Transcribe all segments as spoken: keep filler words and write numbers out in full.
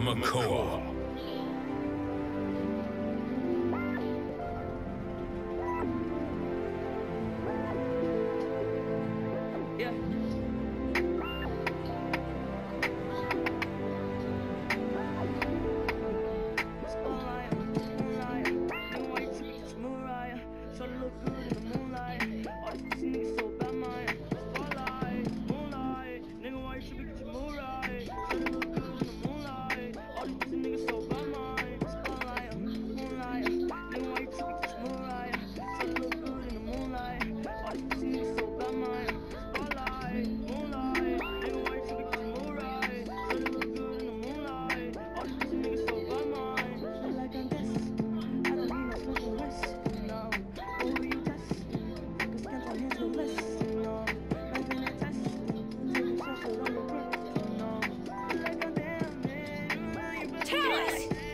Makoa. Yeah. Spotlight, moonlight, new white chicks, Mariah. So look good in the moonlight. All these pussy niggas so bad, man. Spotlight, moonlight, nigga white chicks, Mariah. So look good in the moonlight. All these pussy niggas so bad, man. Spotlight, moonlight, nigga white chicks, Mariah. So look good in the moonlight. All these pussy niggas so bad, man. Spotlight, moonlight, nigga white chicks, Mariah. So look good in the moonlight. All these pussy niggas so bad, man. Feel like I'm this. I don't need no special rest. No, over you test. Cause can't tell hands no less. No, life in a test. Take a special on the brick. No, feel like I'm damn man. You better Tell us.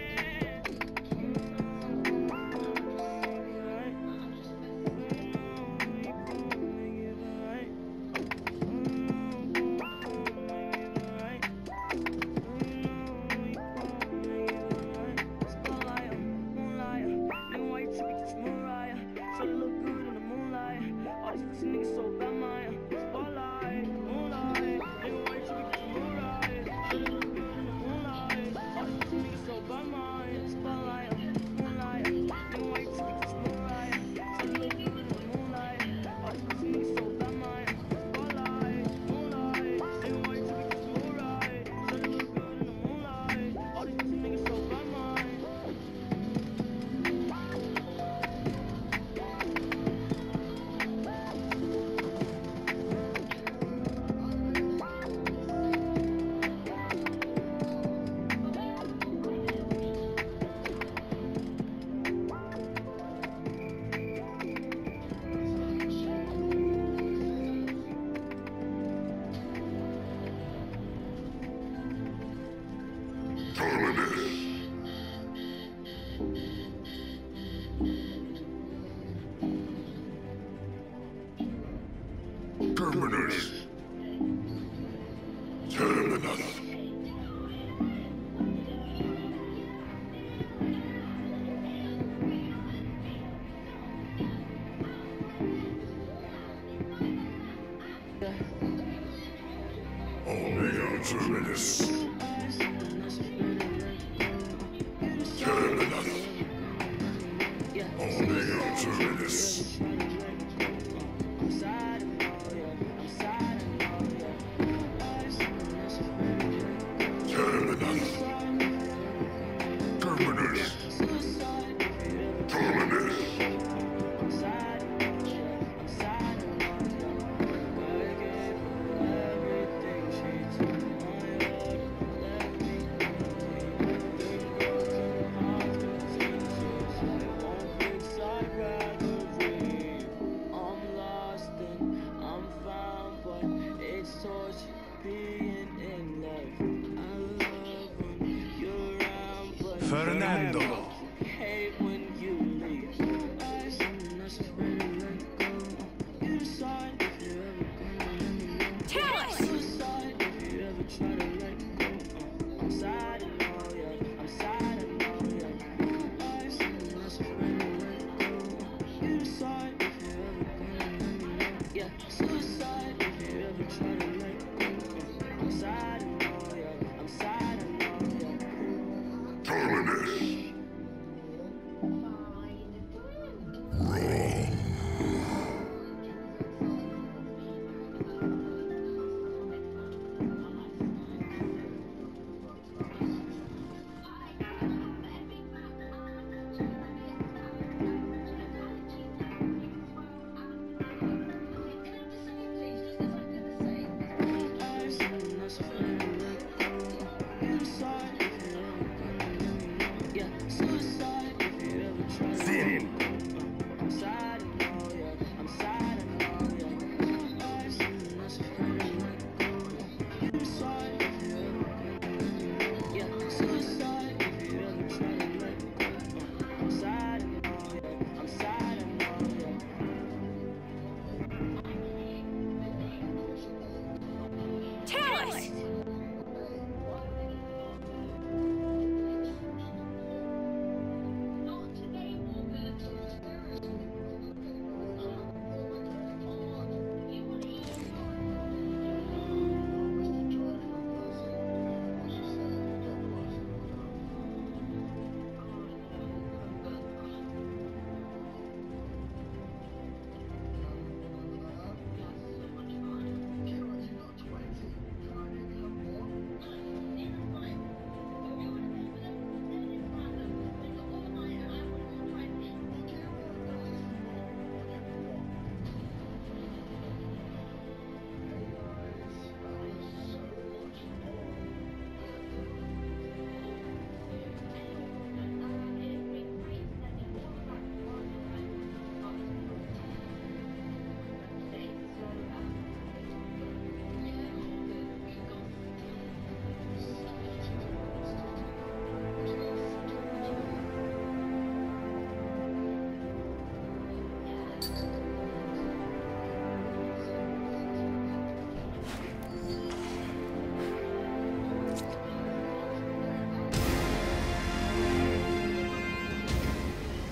So look good in the moonlight. All these pussy niggas so bad, man. Spotlight, moonlight, nigga white chicks, moonlight. So look good in the moonlight. All these pussy niggas so bad, man. Spotlight, moonlight, nigga white chicks, moonlight. So look good in the moonlight. All these pussy niggas so bad, man. Spotlight, moonlight, nigga white chicks, moonlight. So look good in the moonlight. All these pussy niggas so bad, man. Terminus. Terminus. Omega Terminus. Terminus. Omega Terminus. Terminus. Terminus. Terminus. I'm lost and I'm found, but it's torture being in love. I love when you're around, but Fernando. hate when you leave. I something else is ready to let go. You decide if you're ever gonna let me know. Tell us. You decide if you ever try to let go. Uh, I'm sad and all, yeah. I'm sad and all, yeah. I something else is ready to let go. You decide if you're ever gonna let me know. Yeah, suicide if you ever try to let go. Uh, I'm sad and all, yeah. I'm sad and all, yeah. Terminus.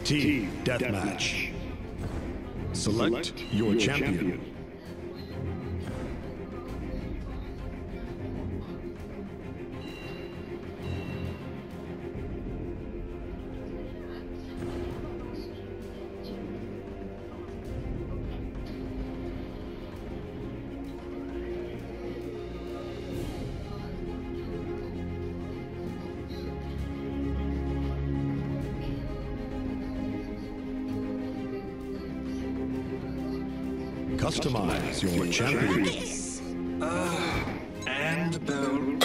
Team Deathmatch. Select your champion. Customize your champion. Uh, and build.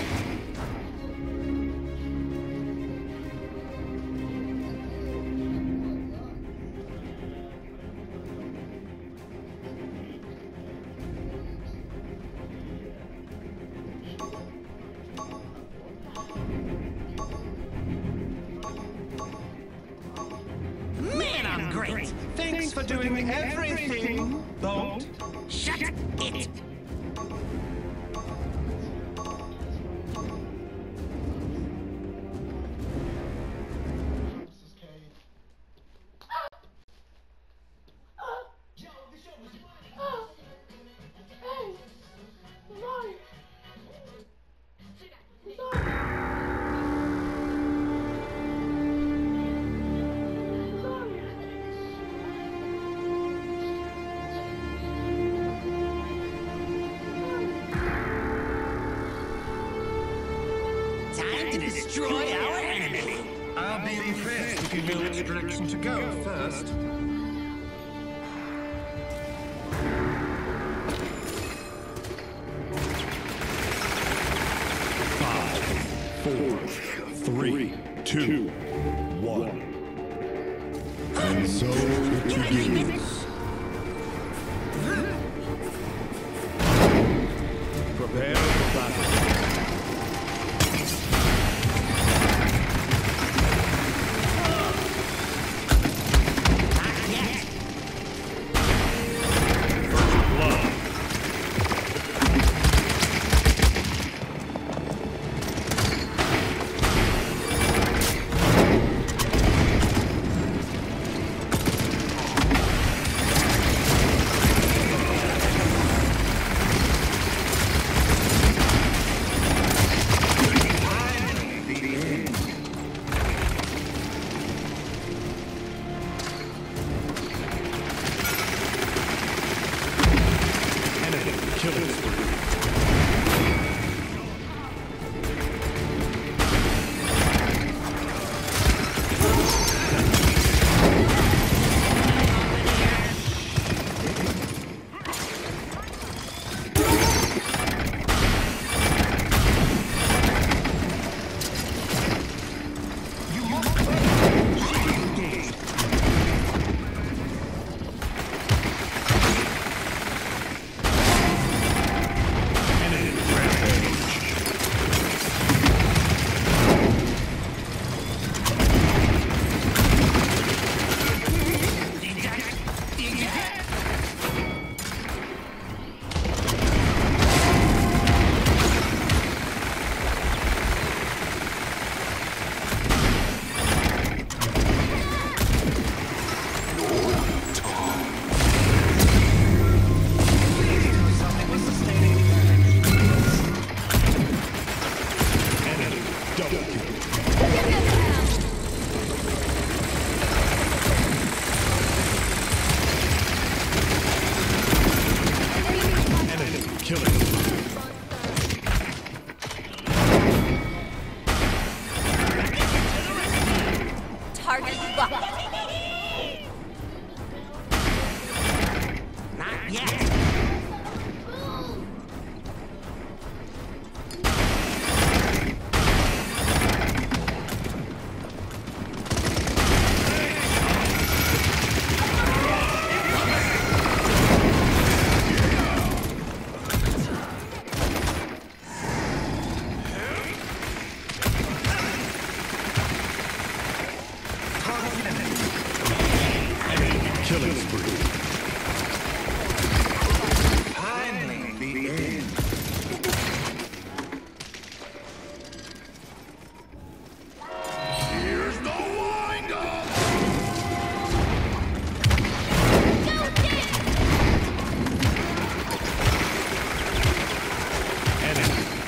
Man, I'm great! Thanks for doing everything. Don't. Shut it! Time to destroy our enemy! I'll be impressed if you know which direction to go first. Five, four, three, two, one. And so it begins. Prepare for battle.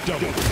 Double